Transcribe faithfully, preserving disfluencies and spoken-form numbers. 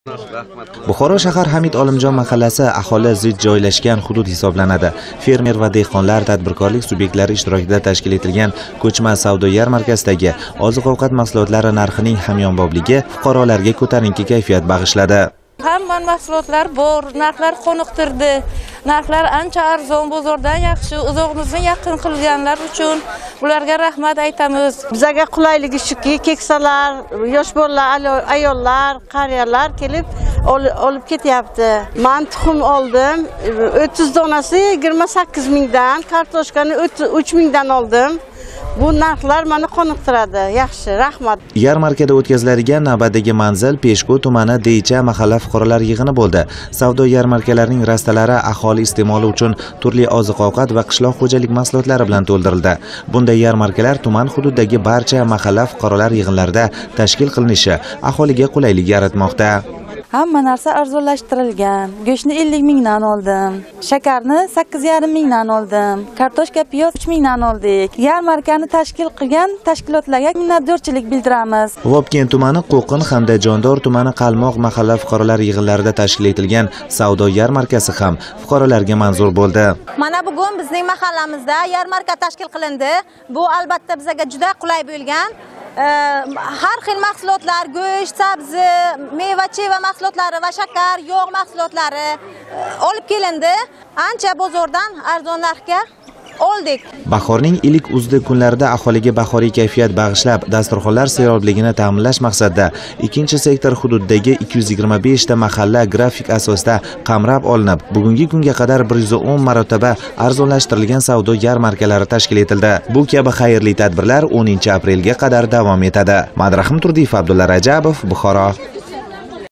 Buxoro shahar Hamid Olimjon mahallasi aholi zich joylashgan hudud hisoblanadi. Fermer va dehqonlar, tadbirkorlik subyektlari ishtirokida tashkil etilgan ko'chma savdo yarmarkasidagi oziq-ovqat mahsulotlari narxining hamyonbobligi fuqarolarga ko'tarinki kayfiyat bag'ishladi. Hamma mahsulotlar bor, narxlar qoniqtirdi. Narxlar ancha arzon, bozordan yaxshi, uzoqimizni yaqin qilganlar uchun ularga rahmat aytamiz. Bizga qulayligi shuki, keksalar, yosh bolalar, ayollar, qariyalar kelib olib ketyapti. Men tuxum oldim, o'ttiz donasi yigirma sakkiz mingdan, kartoshkani uch mingdan oldim. Bu narxlar meni qoniqtiradi. Yaxshi, rahmat. Yarmarkada o'tkaziladigan navbatdagi manzil Peshku tumani Deycha mahalla fuqarolar yig'ini bo'ldi. Savdo yarmarkalarining rastalari aholi iste'moli uchun turli oziq-ovqat va qishloq xo'jalik mahsulotlari bilan to'ldirildi. Bunday yarmarkalar tuman hududidagi barcha mahalla fuqarolar yig'inlarida tashkil qilinishi aholiga qulaylik yaratmoqda. Hamma narsa arzonlashtirilgan. Go'shtni ellik mingdan oldim. Shakarni sakkiz yarim mingdan oldim. Kartoshka, piyoz uch mingdan oldik. Yarmarkani tashkil qilgan tashkilotlarga minnatdorchilik bildiramiz. Vobkent tumani Qo'qin hamda Jondor tumani Qalmoq mahalla fuqarolar yig'inlarida tashkil etilgan savdo yarmarkasi ham fuqarolarga manzur bo'ldi. Mana bugun bizning mahallamizda yarmarka tashkil qilindi. Bu albatta bizga juda qulay bo'lgan. Har xil mahsulotlar, go'sht, sabzi, meva-cheva mahsulotlari va shakar, yog' mahsulotlari olib kelindi. Ancha bozordan arzon narxga oldik. Bahorning ilk uzdi kunlarida aholiga bahoriy kayfiyat bag'ishlab, dasturxonlar serobligini ta'minlash maqsadida ikkinchi sektor hududidagi ikki yuz yigirma besh ta mahalla grafik asosida qamrab olinib, bugungi kunga qadar bir yuz o'n marotaba arzonlashtirilgan savdo yarmarkalari tashkil etildi. Bu kabi xayrli tadbirlar o'ninchi aprelga qadar davom etadi. Madrahim Turdiyev, Abdulla Rajabov, Buxoro.